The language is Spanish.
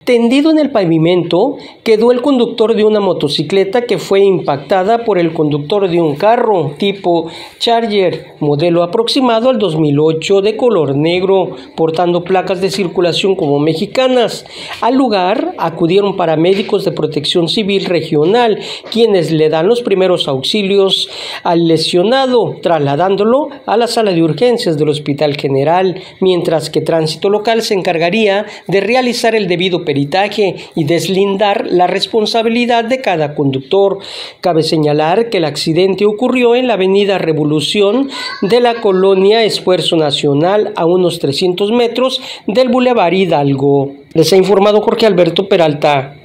Tendido en el pavimento, quedó el conductor de una motocicleta que fue impactada por el conductor de un carro tipo Charger, modelo aproximado al 2008 de color negro, portando placas de circulación como mexicanas. Al lugar acudieron paramédicos de Protección Civil Regional, quienes le dan los primeros auxilios al lesionado, trasladándolo a la sala de urgencias del Hospital General, mientras que Tránsito Local se encargaría de realizar el debido peritaje y deslindar la responsabilidad de cada conductor. Cabe señalar que el accidente ocurrió en la avenida Revolución de la colonia Esfuerzo Nacional, a unos 300 metros del Boulevard Hidalgo. Les ha informado Jorge Alberto Peralta.